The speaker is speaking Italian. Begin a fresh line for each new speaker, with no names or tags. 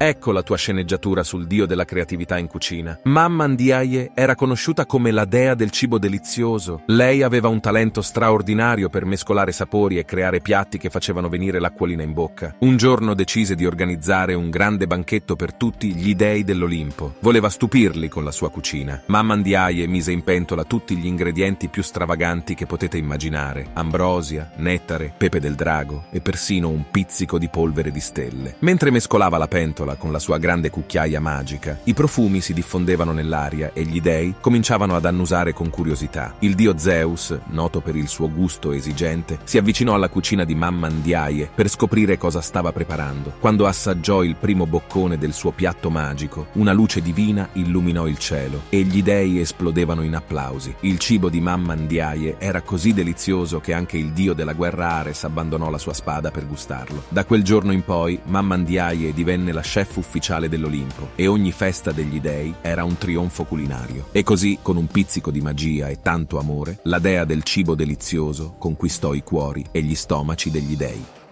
Ecco la tua sceneggiatura sul dio della creatività in cucina. Mamma Ndiaye era conosciuta come la dea del cibo delizioso. Lei aveva un talento straordinario per mescolare sapori e creare piatti che facevano venire l'acquolina in bocca. Un giorno decise di organizzare un grande banchetto per tutti gli dei dell'Olimpo. Voleva stupirli con la sua cucina. Mamma Ndiaye mise in pentola tutti gli ingredienti più stravaganti che potete immaginare: ambrosia, nettare, pepe del drago e persino un pizzico di polvere di stelle. Mentre mescolava la pentola con la sua grande cucchiaia magica, i profumi si diffondevano nell'aria e gli dei cominciavano ad annusare con curiosità. Il dio Zeus, noto per il suo gusto esigente, si avvicinò alla cucina di Mamma Ndiaye per scoprire cosa stava preparando. Quando assaggiò il primo boccone del suo piatto magico, una luce divina illuminò il cielo e gli dei esplodevano in applausi. Il cibo di Mamma Ndiaye era così delizioso che anche il dio della guerra Ares abbandonò la sua spada per gustarlo. Da quel giorno in poi, Mamma Ndiaye divenne la chef ufficiale dell'Olimpo e ogni festa degli dei era un trionfo culinario. E così, con un pizzico di magia e tanto amore, la dea del cibo delizioso conquistò i cuori e gli stomaci degli dei.